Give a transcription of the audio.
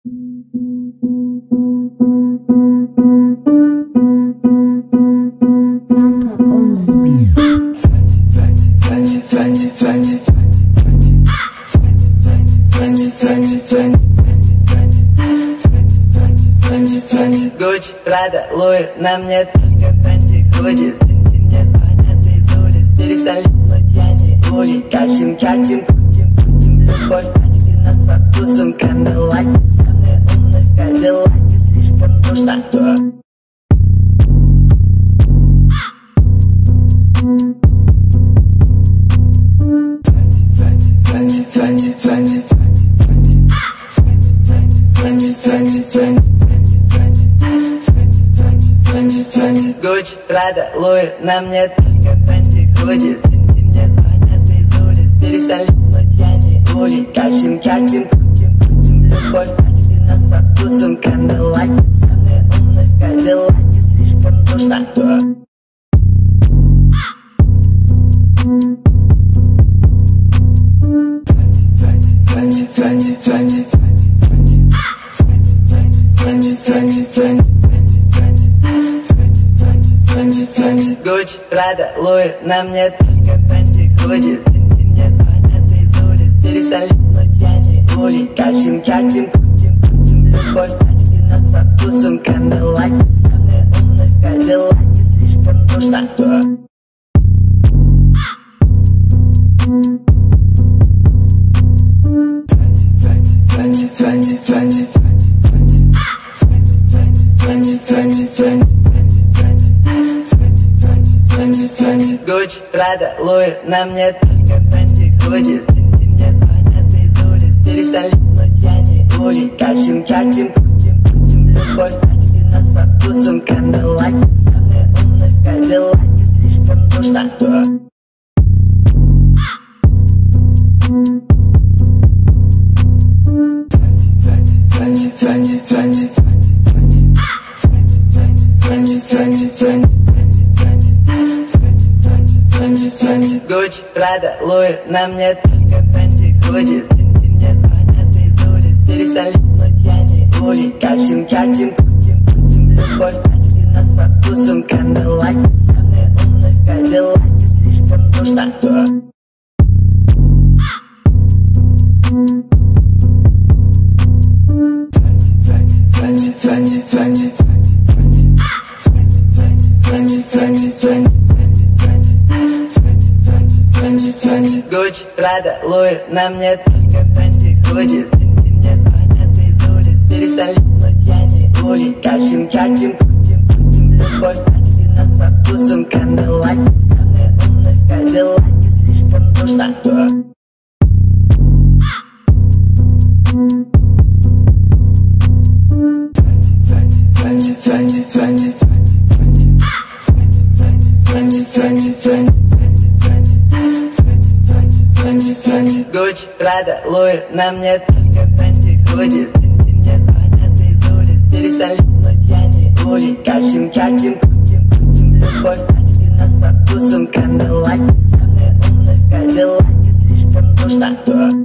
Гуччи, Прада, Луи, на мне только фэнти ходит. Мне звонят из улиц, перестань липнуть, я не ули. Катим, катим, крутим, крутим, любовь, тачки нас со вкусом кандалаки. Самые умные в кадиллаке, слишком душно. Гуччи, Прада, Луи, на мне только фэнти ходит. Мне звонят из улиц, перестань липнуть, я не ули. Катим, катим, крутим, крутим, любовь, тачки нас со вкусом кандалаки. Самые умные в кадиллаке, слишком душно. Гуччи, Прада, Луи, на мне только фэнти ходит. Мне звонят из улиц, перестань липнуть, я не ули. Катим, катим, крутим, крутим, любовь, тачки нас со вкусом кандалаки. Самые умные в кадиллаке, слишком душно. Гуччи, Прада, Луи, на мне только фэнти ходит. Мне звонят из улиц, перестань липнуть, я не ули. Катим, катим, крутим, крутим, любовь, тачки нас со вкусом кандалаки. Самые умные в кадиллаке, слишком душно. Гуччи, Прада, Луи, на мне только фэнти ходит. Мне звонят из улиц, перестань липнуть, я не ули. Катим, катим, крутим, крутим, любовь, тачки нас со вкусом кандалаки. Самые умные в кадиллаке, слишком душно. Гуччи, Прада, Луи, на мне только фэнти ходит. Мне звонят из улиц, перестань липнуть, я не ули. Катим, катим, крутим, крутим, любовь, тачки нас со вкусом кандалаки. Самые умные в кадиллаке, слишком душно. Гуччи, Прада, Луи, на мне только фэнти ходит. Мне звонят из улиц, перестань липнуть, я не ули. Катим, катим, крутим, крутим, любовь, тачки нас со вкусом кандалаки. Самые умные в кадиллаке, слишком душно.